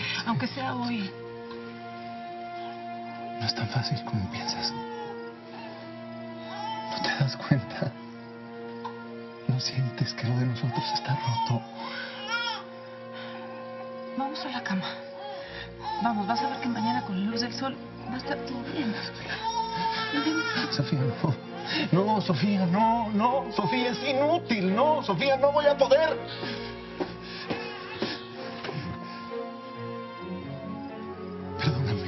Aunque sea hoy. No es tan fácil como piensas. ¿No te das cuenta? ¿No sientes que lo de nosotros está roto? Vamos a la cama. Vamos, vas a ver que mañana con la luz del sol va a estar todo bien. Sofía, no. No, Sofía, no, no. Sofía, es inútil. No, Sofía, no voy a poder. Perdóname.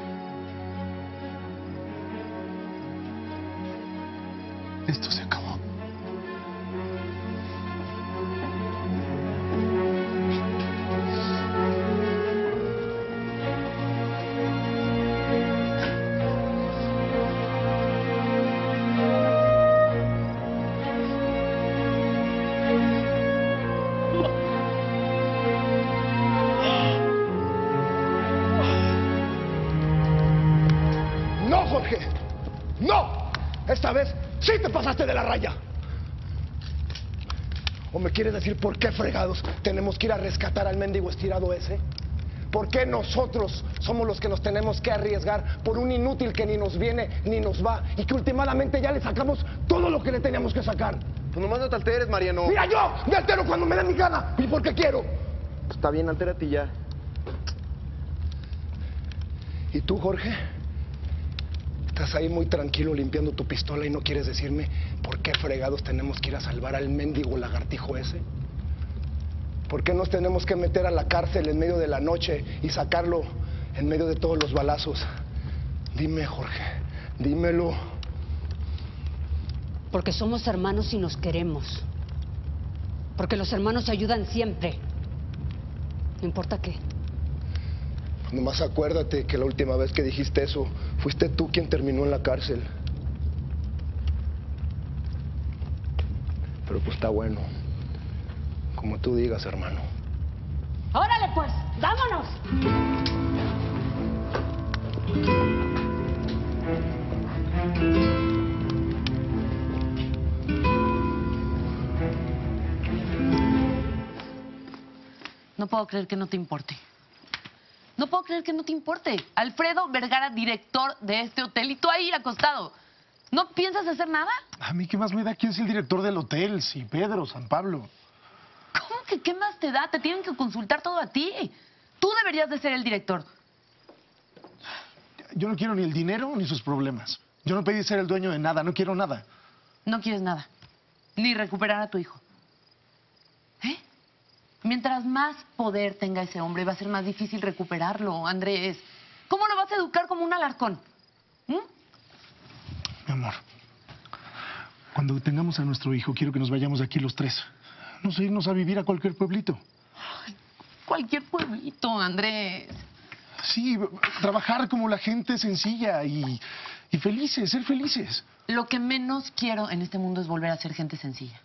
Esto se acabó. ¡No, Jorge! ¡No! Esta vez sí te pasaste de la raya. ¿O me quieres decir por qué fregados tenemos que ir a rescatar al mendigo estirado ese? ¿Por qué nosotros somos los que nos tenemos que arriesgar por un inútil que ni nos viene ni nos va y que últimamente ya le sacamos todo lo que le teníamos que sacar? Pues nomás no te alteres, Mariano. ¡Mira, yo me altero cuando me da mi gana y porque quiero! Está bien, altérate ya. ¿Y tú, Jorge? Estás ahí muy tranquilo limpiando tu pistola y no quieres decirme por qué fregados tenemos que ir a salvar al mendigo lagartijo ese. ¿Por qué nos tenemos que meter a la cárcel en medio de la noche y sacarlo en medio de todos los balazos? Dime, Jorge, dímelo. Porque somos hermanos y nos queremos. Porque los hermanos se ayudan siempre. No importa qué. Nomás acuérdate que la última vez que dijiste eso, fuiste tú quien terminó en la cárcel. Pero pues está bueno. Como tú digas, hermano. ¡Órale, pues! ¡Vámonos! No puedo creer que no te importe. No puedo creer que no te importe. Alfredo Vergara, director de este hotel, y tú ahí acostado. ¿No piensas hacer nada? A mí qué más me da quién es el director del hotel, si Pedro, San Pablo. ¿Cómo que qué más te da? Te tienen que consultar todo a ti. Tú deberías de ser el director. Yo no quiero ni el dinero ni sus problemas. Yo no pedí ser el dueño de nada, no quiero nada. No quieres nada. Ni recuperar a tu hijo. ¿Eh? Mientras más poder tenga ese hombre, va a ser más difícil recuperarlo, Andrés. ¿Cómo lo vas a educar como un alarcón? Mi amor, cuando tengamos a nuestro hijo, quiero que nos vayamos de aquí los tres. No sé, irnos a vivir a cualquier pueblito. Ay, cualquier pueblito, Andrés. Sí, trabajar como la gente sencilla y felices, ser felices. Lo que menos quiero en este mundo es volver a ser gente sencilla.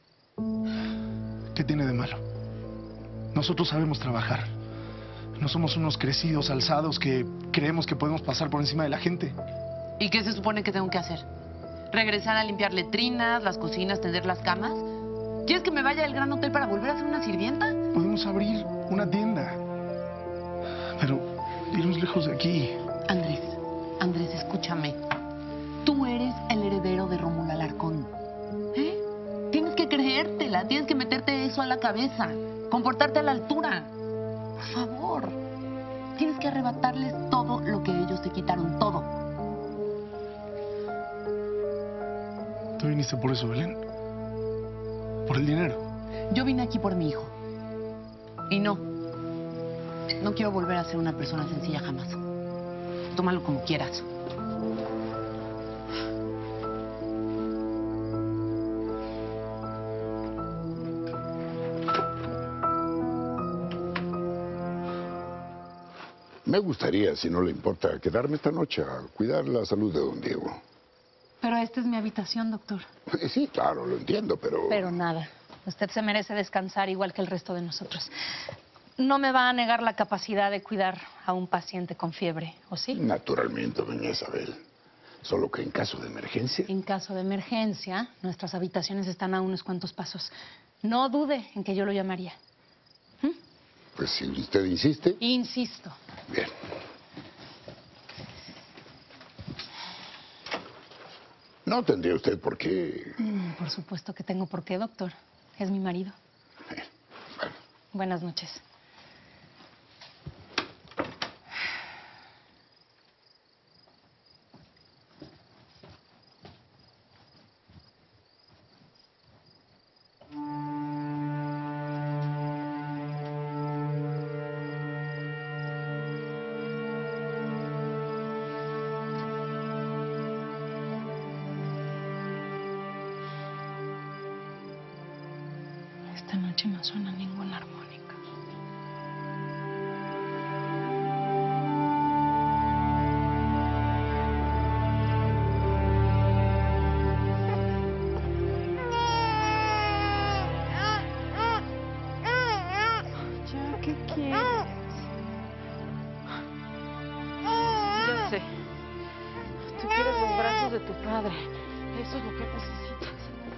¿Qué tiene de malo? Nosotros sabemos trabajar. No somos unos crecidos, alzados que creemos que podemos pasar por encima de la gente. ¿Y qué se supone que tengo que hacer? ¿Regresar a limpiar letrinas, las cocinas, tender las camas? ¿Quieres que me vaya del gran hotel para volver a ser una sirvienta? Podemos abrir una tienda. Pero irnos lejos de aquí. Andrés, escúchame. Tú eres el heredero de Rómulo Alarcón. ¿Eh? Tienes que creértela, tienes que meterte eso a la cabeza. Comportarte a la altura. Por favor. Tienes que arrebatarles todo lo que ellos te quitaron, todo. ¿Tú viniste por eso, Belén? ¿Por el dinero? Yo vine aquí por mi hijo. Y no quiero volver a ser una persona sencilla jamás. Tómalo como quieras. Me gustaría, si no le importa, quedarme esta noche a cuidar la salud de don Diego. Pero esta es mi habitación, doctor. Sí, claro, lo entiendo, pero... Pero nada. Usted se merece descansar igual que el resto de nosotros. No me va a negar la capacidad de cuidar a un paciente con fiebre, ¿o sí? Naturalmente, doña Isabel. Solo que en caso de emergencia... En caso de emergencia, nuestras habitaciones están a unos cuantos pasos. No dude en que yo lo llamaría. Pues si usted insiste. Insisto. Bien. No tendría usted por qué. Por supuesto que tengo por qué, doctor. Es mi marido. Bueno. Buenas noches. Esta noche no suena ninguna armónica. Ya, ¿qué quieres? Ya sé. Tú quieres los brazos de tu padre. Eso es lo que necesitas.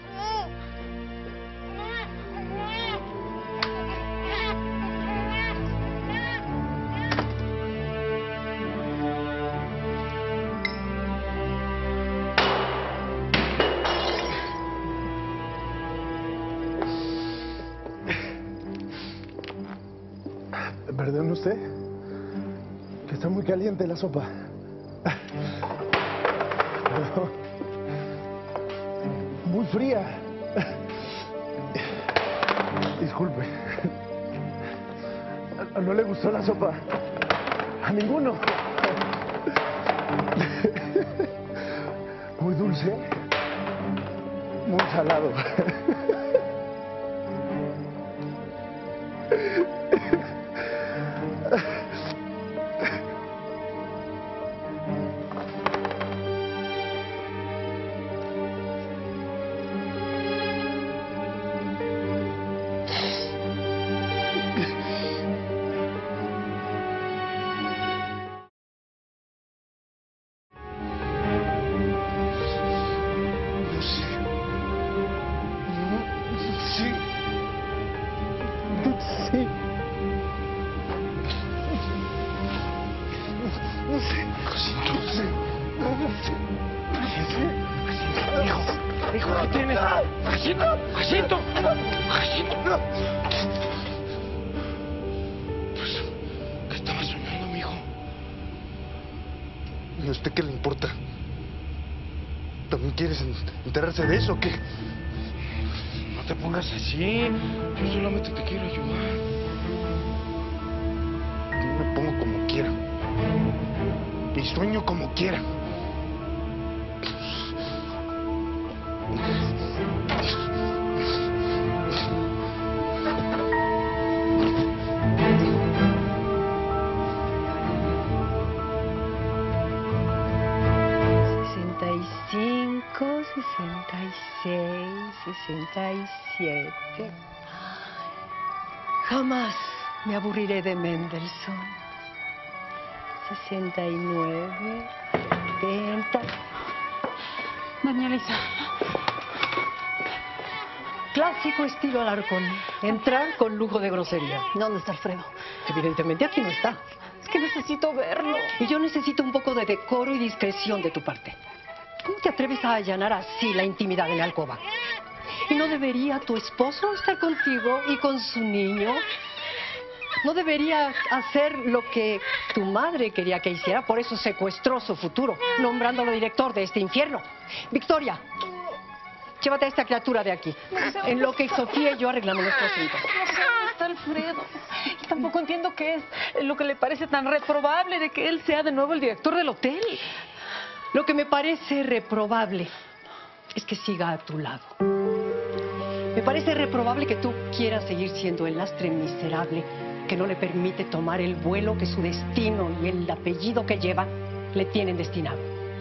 ¿Perdone usted? Que está muy caliente la sopa. No. Muy fría. Disculpe. ¿No le gustó la sopa? A ninguno. Muy dulce. Muy salado. Hijo, ¿qué tienes? ¡Jacinto! ¡Jacinto! ¡Jacinto! Pues, ¿qué estaba soñando, mijo? ¿Y a usted qué le importa? ¿También quieres enterarse de eso o qué? No te pongas así. Yo solamente te quiero ayudar. Yo me pongo como quiera. Y sueño como quiera. $65, $66, $67. Jamás me aburriré de Mendelssohn. 69, 70. Doña Elisa. Clásico estilo Alarcón. Entrar con lujo de grosería. ¿Dónde está Alfredo? Evidentemente aquí no está. Es que necesito verlo. Y yo necesito un poco de decoro y discreción de tu parte. ¿Cómo te atreves a allanar así la intimidad de mi alcoba? ¿Y no debería tu esposo estar contigo y con su niño? ¿No debería hacer lo que tu madre quería que hiciera? Por eso secuestró su futuro, nombrándolo director de este infierno. Victoria, llévate a esta criatura de aquí. En lo que Sofía y yo arreglamos nuestro asunto. No sé dónde está Alfredo. Y tampoco entiendo qué es lo que le parece tan reprobable de que él sea de nuevo el director del hotel. Lo que me parece reprobable es que siga a tu lado. Me parece reprobable que tú quieras seguir siendo el lastre miserable que no le permite tomar el vuelo que su destino y el apellido que lleva le tienen destinado.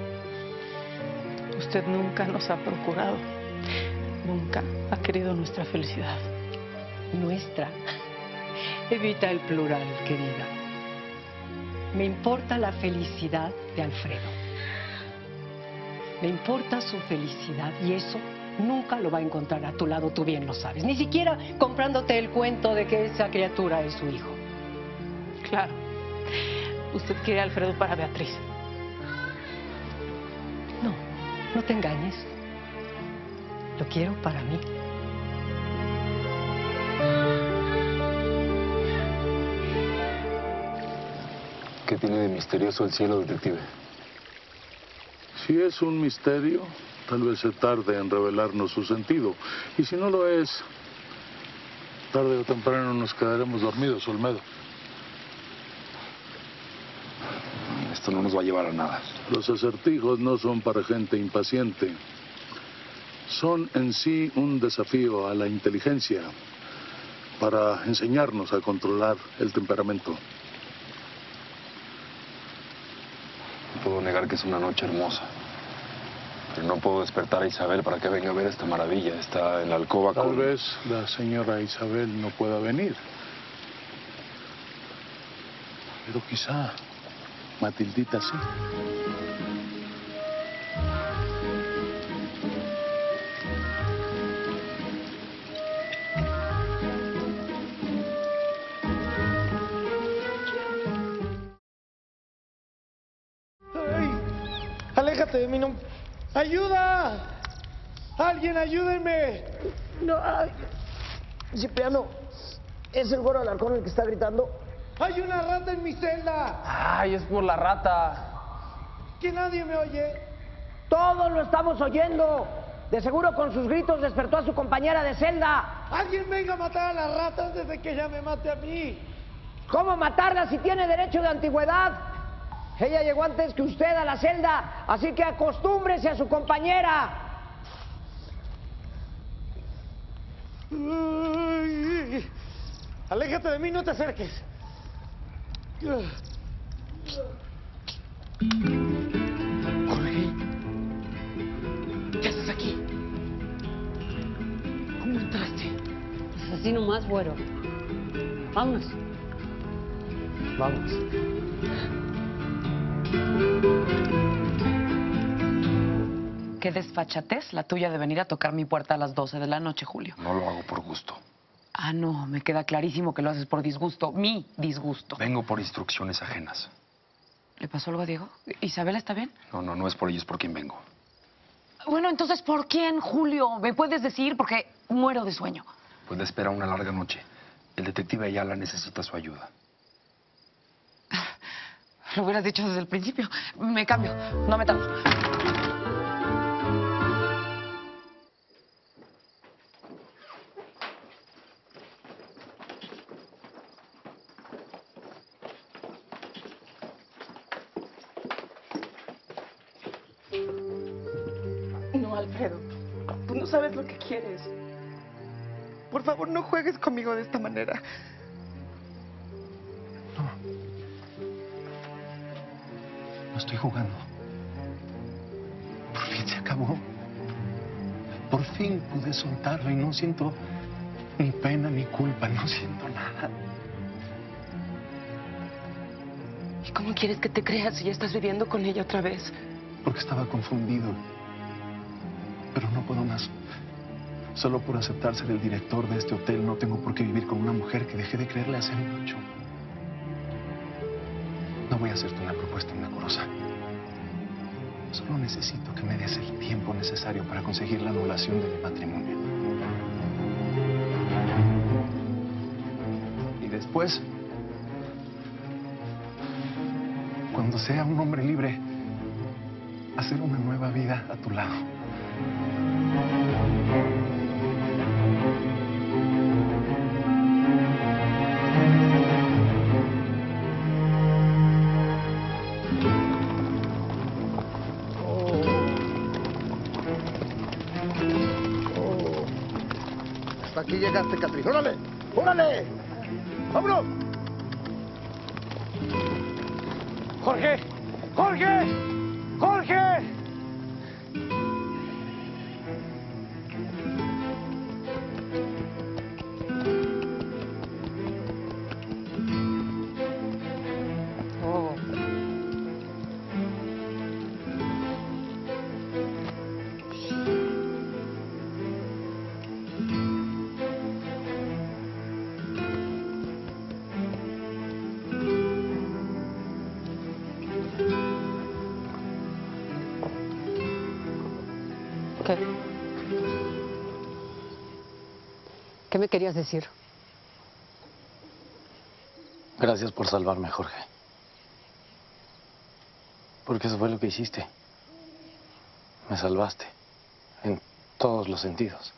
Usted nunca nos ha procurado. Nunca ha querido nuestra felicidad. Nuestra. Evita el plural, querida. Me importa la felicidad de Alfredo. Me importa su felicidad y eso nunca lo va a encontrar a tu lado, tú bien lo sabes. Ni siquiera comprándote el cuento de que esa criatura es su hijo. Claro. Usted quiere a Alfredo para Beatriz. No, no te engañes. Lo quiero para mí. ¿Qué tiene de misterioso el cielo, detective? Si es un misterio, tal vez se tarde en revelarnos su sentido. Y si no lo es, tarde o temprano nos quedaremos dormidos, Olmedo. Esto no nos va a llevar a nada. Los acertijos no son para gente impaciente. Son en sí un desafío a la inteligencia para enseñarnos a controlar el temperamento. No puedo negar que es una noche hermosa. Pero no puedo despertar a Isabel para que venga a ver esta maravilla. Está en la alcoba con... Tal vez la señora Isabel no pueda venir. Pero quizá Matildita sí. ¡Ay! ¡Aléjate de mí! ¡No! ¡Ayuda! ¡Alguien ayúdenme! No, ay. Cipriano, ¿es el Güero Alarcón el que está gritando? ¡Hay una rata en mi celda! Ay, es por la rata. ¡Que nadie me oye! Todos lo estamos oyendo. De seguro con sus gritos despertó a su compañera de celda. ¡Alguien venga a matar a la rata antes de que ella me mate a mí! ¿Cómo matarla si tiene derecho de antigüedad? Ella llegó antes que usted a la celda, así que acostúmbrese a su compañera. Ay, aléjate de mí, no te acerques. Jorge, ¿qué haces aquí? ¿Cómo entraste? Pues así nomás, Güero. Vámonos. Vamos. Qué desfachatez la tuya de venir a tocar mi puerta a las 12 de la noche, Julio. No lo hago por gusto. Ah, no, me queda clarísimo que lo haces por disgusto. Mi disgusto. Vengo por instrucciones ajenas. ¿Le pasó algo a Diego? ¿Isabela está bien? No, no es por ellos por quien vengo. Bueno, entonces, ¿por quién, Julio? ¿Me puedes decir? Porque muero de sueño. Pues le espera una larga noche. El detective Ayala necesita su ayuda. Lo hubieras dicho desde el principio. Me cambio. No me tardo. No, Alfredo. Tú no sabes lo que quieres. Por favor, no juegues conmigo de esta manera. No estoy jugando. Por fin se acabó. Por fin pude soltarlo y no siento ni pena ni culpa, no siento nada. ¿Y cómo quieres que te creas si ya estás viviendo con ella otra vez? Porque estaba confundido. Pero no puedo más. Solo por aceptar ser el director de este hotel no tengo por qué vivir con una mujer que dejé de creerle hace mucho. No voy a hacerte una propuesta indecorosa. Solo necesito que me des el tiempo necesario para conseguir la anulación de mi matrimonio. Y después, cuando sea un hombre libre, hacer una nueva vida a tu lado. Hasta aquí llegaste, Catrín. ¡Órale! ¡Órale! ¡Vámonos! ¡Jorge! ¡Jorge! ¡Jorge! Oh. ¿Qué? ¿Qué me querías decir? Gracias por salvarme, Jorge. Porque eso fue lo que hiciste. Me salvaste. En todos los sentidos.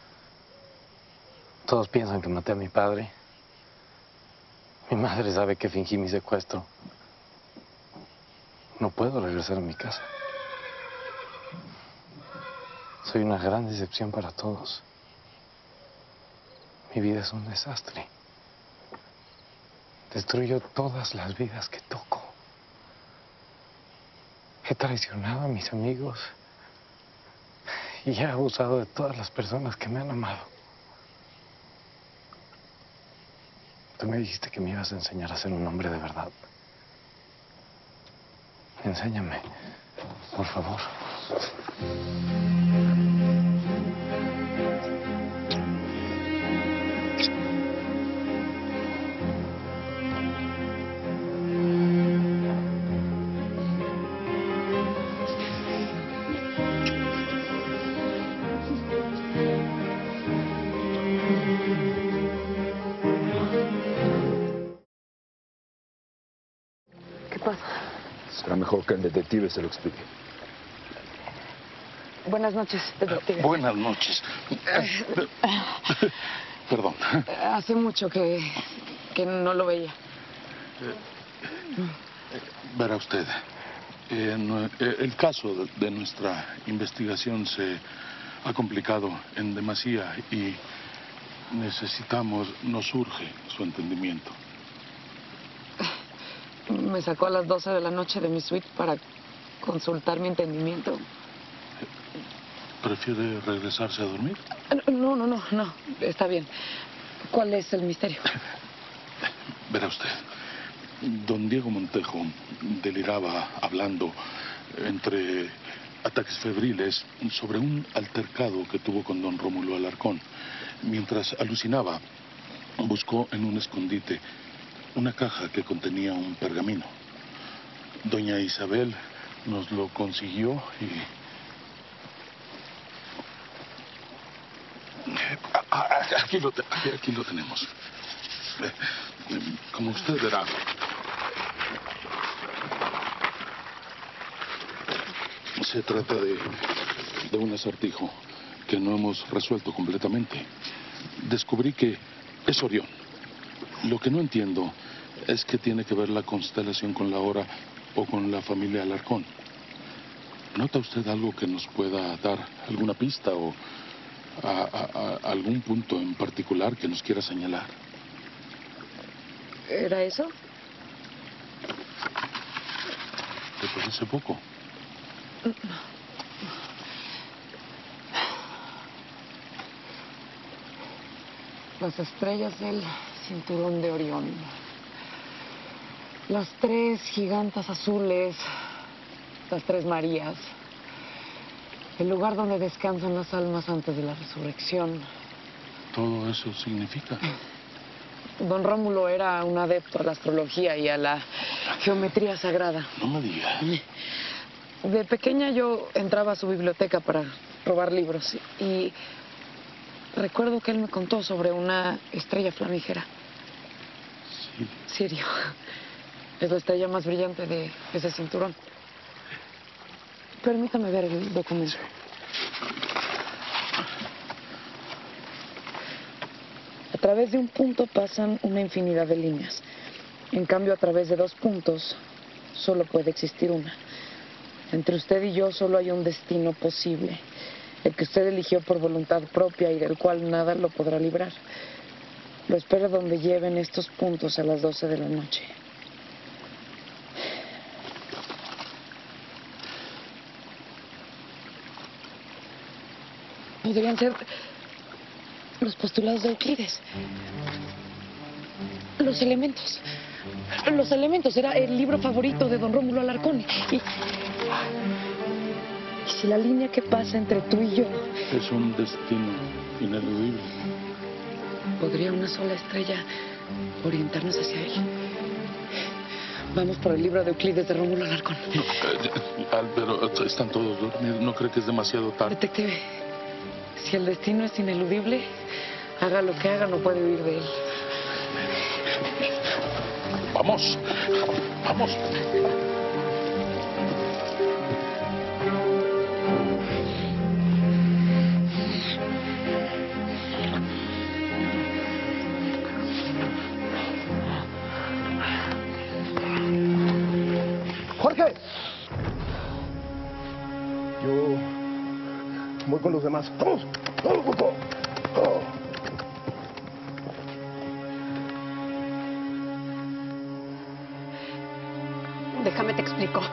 Todos piensan que maté a mi padre. Mi madre sabe que fingí mi secuestro. No puedo regresar a mi casa. Soy una gran decepción para todos. Mi vida es un desastre. Destruyo todas las vidas que toco. He traicionado a mis amigos y he abusado de todas las personas que me han amado. Tú me dijiste que me ibas a enseñar a ser un hombre de verdad. Enséñame, por favor. ¿Qué pasa? Será mejor que el detective se lo explique. Buenas noches, detective. Buenas noches. Perdón. Hace mucho que no lo veía. Verá usted, el caso de nuestra investigación se ha complicado en demasía y nos urge su entendimiento. Me sacó a las 12 de la noche de mi suite para consultar mi entendimiento. ¿Prefiere regresarse a dormir? No, está bien. ¿Cuál es el misterio? Verá usted, don Diego Montejo deliraba hablando entre ataques febriles sobre un altercado que tuvo con don Rómulo Alarcón. Mientras alucinaba, buscó en un escondite una caja que contenía un pergamino. Doña Isabel nos lo consiguió y... Aquí lo tenemos. Como usted verá, se trata de un acertijo que no hemos resuelto completamente. Descubrí que es Orión. Lo que no entiendo es que tiene que ver la constelación con la hora o con la familia Alarcón. ¿Nota usted algo que nos pueda dar alguna pista o a algún punto en particular que nos quiera señalar? ¿Era eso? ¿Te parece poco? Las estrellas del cinturón de Orión. Las 3 gigantas azules. Las 3 Marías. El lugar donde descansan las almas antes de la resurrección. ¿Todo eso significa? Don Rómulo era un adepto a la astrología y a la geometría sagrada. No me diga. De pequeña yo entraba a su biblioteca para robar libros y recuerdo que él me contó sobre una estrella flamígera. Sí. Sirio. Es la estrella más brillante de ese cinturón. Permítame ver el documento. A través de un punto pasan una infinidad de líneas. En cambio, a través de 2 puntos solo puede existir una. Entre usted y yo solo hay un destino posible, el que usted eligió por voluntad propia y del cual nada lo podrá librar. Lo espero donde lleven estos puntos a las 12 de la noche. Podrían ser los postulados de Euclides. Los elementos. Los elementos era el libro favorito de don Rómulo Alarcón. Y si la línea que pasa entre tú y yo... Es un destino ineludible. ¿Podría una sola estrella orientarnos hacia él? Vamos por el libro de Euclides de Rómulo Alarcón. Pero están todos dormidos. ¿No cree que es demasiado tarde? Detective, si el destino es ineludible, haga lo que haga, no puede huir de él. ¡Vamos! ¡Vamos! ¡Jorge! Yo voy con los demás. ¡Vamos! ¡Vamos, Coco! ¡Oh! Déjame te explico.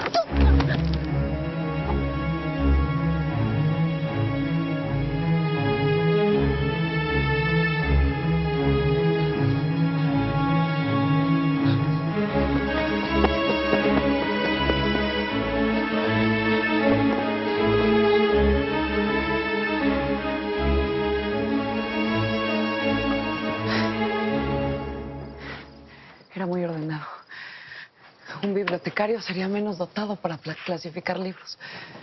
Era muy ordenado. Un bibliotecario sería menos dotado para clasificar libros.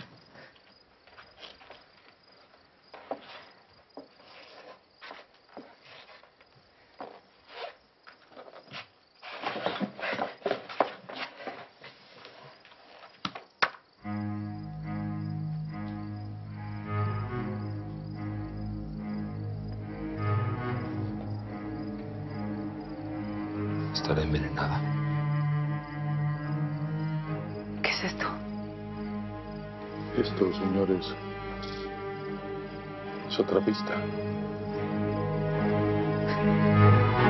Estará envenenada. ¿Qué es esto? Esto, señores, es otra pista.